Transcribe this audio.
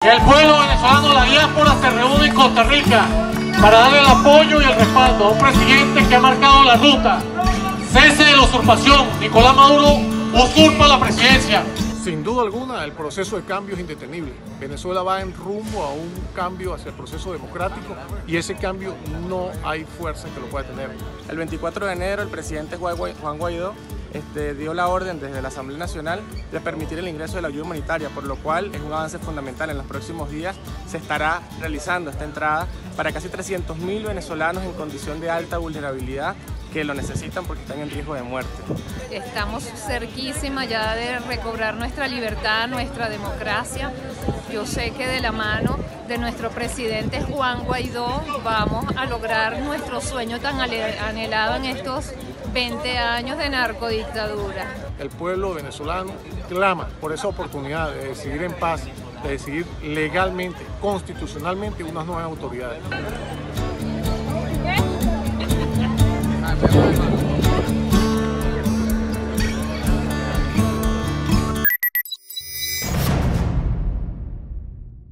El pueblo venezolano, la diáspora, se reúne en Costa Rica para darle el apoyo y el respaldo a un presidente que ha marcado la ruta. Cese de la usurpación. Nicolás Maduro usurpa la presidencia. Sin duda alguna, el proceso de cambio es indetenible. Venezuela va en rumbo a un cambio hacia el proceso democrático y ese cambio no hay fuerza que lo pueda tener. El 24 de enero el presidente Juan Guaidó dio la orden desde la Asamblea Nacional de permitir el ingreso de la ayuda humanitaria, por lo cual es un avance fundamental. En los próximos días se estará realizando esta entrada para casi 300.000 venezolanos en condición de alta vulnerabilidad que lo necesitan porque están en riesgo de muerte. Estamos cerquísima ya de recobrar nuestra libertad, nuestra democracia. Yo sé que de la mano de nuestro presidente Juan Guaidó vamos a lograr nuestro sueño tan anhelado en estos 20 años de narcodictadura. El pueblo venezolano clama por esa oportunidad de decidir en paz, de decidir legalmente, constitucionalmente unas nuevas autoridades.